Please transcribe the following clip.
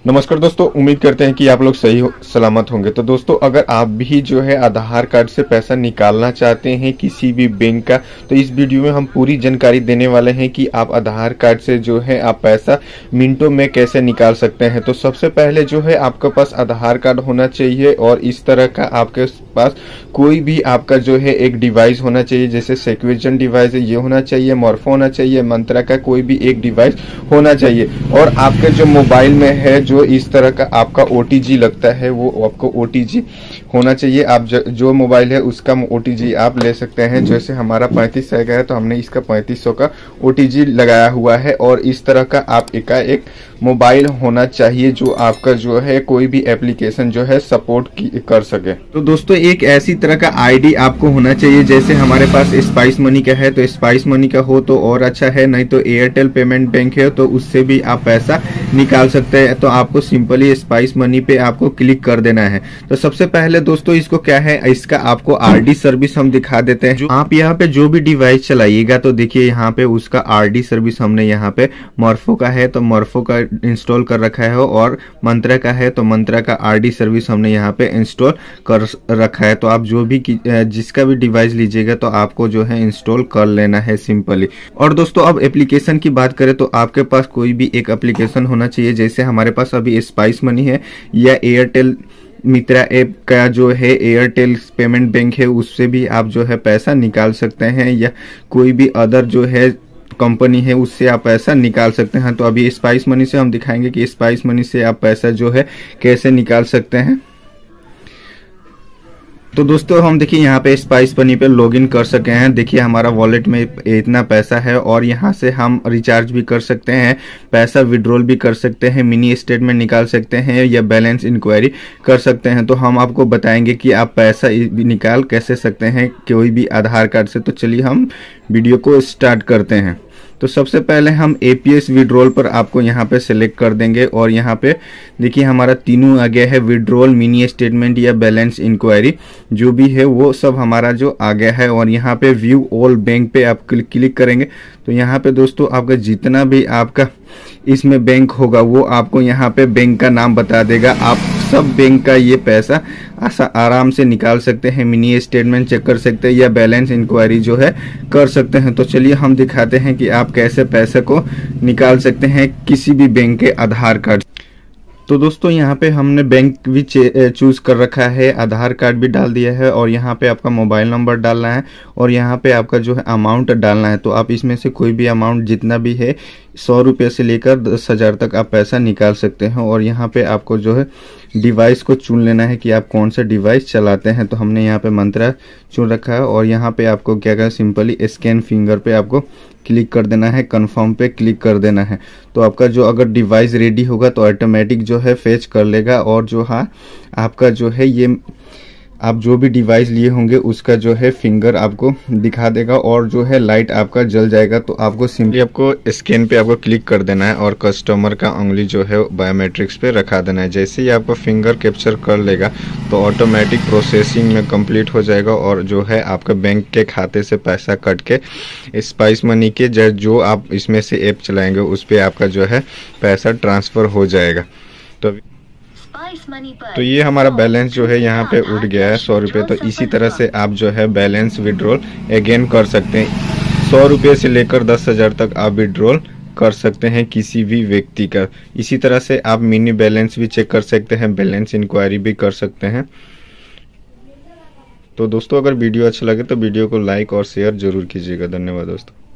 नमस्कार दोस्तों, उम्मीद करते हैं कि आप लोग सलामत होंगे। तो दोस्तों, अगर आप भी जो है आधार कार्ड से पैसा निकालना चाहते हैं किसी भी बैंक का, तो इस वीडियो में हम पूरी जानकारी देने वाले हैं कि आप आधार कार्ड से जो है आप पैसा मिनटों में कैसे निकाल सकते हैं। तो सबसे पहले जो है आपके पास आधार कार्ड होना चाहिए और इस तरह का आपके पास कोई भी आपका जो है एक डिवाइस होना चाहिए, जैसे सिक्योरिटी डिवाइस है ये होना चाहिए, मॉर्फो होना चाहिए, मंत्रा का कोई भी एक डिवाइस होना चाहिए। और आपके जो मोबाइल में है जो इस तरह का आपका OTG लगता है वो आपको OTG होना चाहिए। आप जो मोबाइल है उसका OTG आप ले सकते हैं। जैसे हमारा 3500 का है तो हमने इसका 3500 का OTG लगाया हुआ है। और इस तरह का आप एक मोबाइल होना चाहिए जो आपका जो है कोई भी एप्लीकेशन जो है सपोर्ट कर सके। तो दोस्तों, एक ऐसी तरह का ID आपको होना चाहिए, जैसे हमारे पास स्पाइस मनी का है तो स्पाइस मनी का हो तो और अच्छा है, नहीं तो एयरटेल पेमेंट बैंक है तो उससे भी आप पैसा निकाल सकते हैं। तो आपको सिंपली स्पाइस मनी पे आपको क्लिक कर देना है। तो सबसे पहले दोस्तों इसको क्या है, इसका आपको RD सर्विस हम दिखा देते हैं। जो आप यहाँ पे जो भी डिवाइस चलाइएगा तो देखिए यहाँ पे उसका RD सर्विस हमने यहाँ पे मॉर्फो का है तो मॉर्फो का इंस्टॉल कर रखा है, और मंत्रा का है तो मंत्रा का RD सर्विस हमने यहाँ पे इंस्टॉल कर रखा है। तो आप जो भी जिसका भी डिवाइस लीजिएगा तो आपको जो है इंस्टॉल कर लेना है सिंपली। और दोस्तों, अब एप्लीकेशन की बात करें तो आपके पास कोई भी एक एप्लीकेशन होना चाहिए, जैसे हमारे पास अभी स्पाइस मनी है या एयरटेल मित्रा ऐप का जो है एयरटेल पेमेंट बैंक है उससे भी आप जो है पैसा निकाल सकते हैं, या कोई भी अदर जो है कंपनी है उससे आप पैसा निकाल सकते हैं। तो अभी स्पाइस मनी से हम दिखाएंगे कि स्पाइस मनी से आप पैसा जो है कैसे निकाल सकते हैं। तो दोस्तों, हम देखिए यहाँ पे स्पाइस मनी पे लॉगिन कर सके हैं। देखिए हमारा वॉलेट में इतना पैसा है और यहाँ से हम रिचार्ज भी कर सकते हैं, पैसा विड्रॉल भी कर सकते हैं, मिनी स्टेटमेंट निकाल सकते हैं या बैलेंस इंक्वायरी कर सकते हैं। तो हम आपको बताएंगे कि आप पैसा निकाल कैसे सकते हैं कोई भी आधार कार्ड से। तो चलिए हम वीडियो को स्टार्ट करते हैं। तो सबसे पहले हम APS विड्रॉल पर आपको यहाँ पे सिलेक्ट कर देंगे और यहाँ पे देखिए हमारा तीनों आ गया है, विड्रॉल, मिनी स्टेटमेंट या बैलेंस इंक्वायरी, जो भी है वो सब हमारा जो आ गया है। और यहाँ पे व्यू ऑल बैंक पे आप क्लिक करेंगे तो यहाँ पे दोस्तों आपका जितना भी आपका इसमें बैंक होगा वो आपको यहाँ पे बैंक का नाम बता देगा। आप सब बैंक का ये पैसा आराम से निकाल सकते हैं, मिनी स्टेटमेंट चेक कर सकते हैं या बैलेंस इंक्वायरी जो है कर सकते हैं। तो चलिए हम दिखाते हैं कि आप कैसे पैसे को निकाल सकते हैं किसी भी बैंक के आधार कार्ड। तो दोस्तों, यहाँ पे हमने बैंक भी चूज कर रखा है, आधार कार्ड भी डाल दिया है और यहाँ पे आपका मोबाइल नंबर डालना है और यहाँ पे आपका जो है अमाउंट डालना है। तो आप इसमें से कोई भी अमाउंट जितना भी है 100 रुपये से लेकर 10,000 तक आप पैसा निकाल सकते हैं। और यहाँ पे आपको जो है डिवाइस को चुन लेना है कि आप कौन सा डिवाइस चलाते हैं। तो हमने यहाँ पे मंत्रा चुन रखा है और यहाँ पे आपको क्या क्या सिंपली स्कैन फिंगर पे आपको क्लिक कर देना है, कंफर्म पे क्लिक कर देना है। तो आपका जो अगर डिवाइस रेडी होगा तो ऑटोमेटिक जो है फेच कर लेगा और जो आपका जो है ये आप जो भी डिवाइस लिए होंगे उसका जो है फिंगर आपको दिखा देगा और जो है लाइट आपका जल जाएगा। तो आपको सिंपली आपको स्कैन पे आपको क्लिक कर देना है और कस्टमर का उंगली जो है बायोमेट्रिक्स पे रखा देना है। जैसे ही आपका फिंगर कैप्चर कर लेगा तो ऑटोमेटिक प्रोसेसिंग में कंप्लीट हो जाएगा और जो है आपका बैंक के खाते से पैसा कट के स्पाइस मनी के जो आप इसमें से ऐप चलाएंगे उस पर आपका जो है पैसा ट्रांसफ़र हो जाएगा। तो ये हमारा बैलेंस जो है यहाँ पे उठ गया है 100 रुपये। तो इसी तरह से आप जो है बैलेंस विड्रॉल अगेन कर सकते हैं। 100 रुपये से लेकर 10,000 तक आप विड्रॉल कर सकते हैं किसी भी व्यक्ति का। इसी तरह से आप मिनी बैलेंस भी चेक कर सकते हैं, बैलेंस इंक्वायरी भी कर सकते हैं। तो दोस्तों, अगर वीडियो अच्छा लगे तो वीडियो को लाइक और शेयर जरूर कीजिएगा। धन्यवाद दोस्तों।